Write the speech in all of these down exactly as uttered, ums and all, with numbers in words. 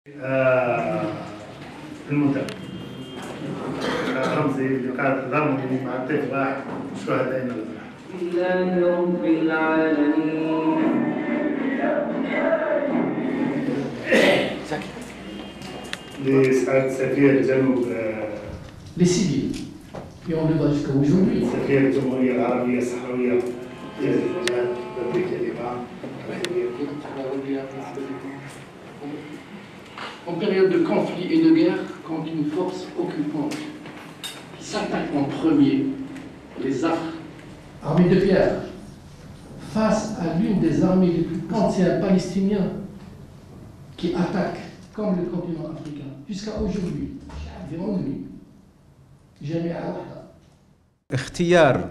آه المنتخب رمزي لقاء التضامن مع الطفل واحد شهدائنا لله رب العالمين. لسعادة سفير جنوب les civils. Et on le voit jusqu'à aujourd'hui. سفير الجمهورية العربية الصحراوية في البلاد الأمريكية الإيران. En période de conflit et de guerre, quand une force occupante s'attaque en premier, les armes, armées de pierre, face à l'une des armées les plus anciennes palestiniennes qui attaquent comme le continent africain jusqu'à aujourd'hui, jamais à واحدة. اختيار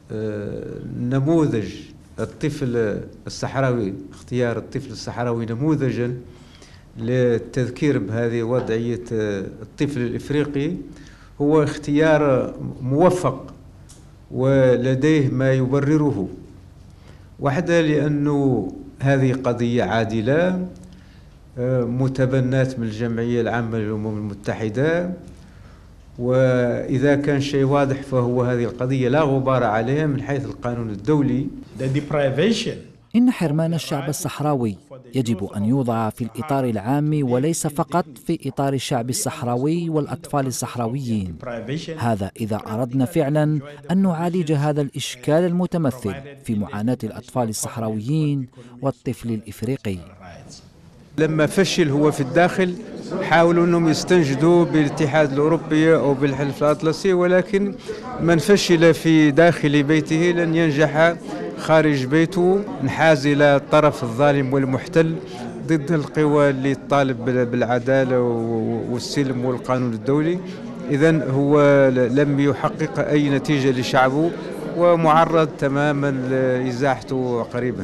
نموذج الطفل الصحراوي اختيار الطفل الصحراوي نموذجا للتذكير بهذه وضعية الطفل الإفريقي هو اختيار موفق ولديه ما يبرره. واحدة لأنه هذه قضية عادلة متبنات من الجمعية العامة للأمم المتحدة، وإذا كان شيء واضح فهو هذه القضية لا غبار عليها من حيث القانون الدولي. إن حرمان الشعب الصحراوي يجب أن يوضع في الإطار العام وليس فقط في إطار الشعب الصحراوي والأطفال الصحراويين. هذا إذا أردنا فعلا أن نعالج هذا الإشكال المتمثل في معاناة الأطفال الصحراويين والطفل الإفريقي. لما فشل هو في الداخل حاولوا أنهم يستنجدوا بالاتحاد الأوروبي أو بالحلف الأطلسي، ولكن من فشل في داخل بيته لن ينجح خارج بيته. نحاز إلى الطرف الظالم والمحتل ضد القوى اللي تطالب بالعدالة والسلم والقانون الدولي. إذن هو لم يحقق أي نتيجة لشعبه ومعرض تماما لإزاحته قريبا.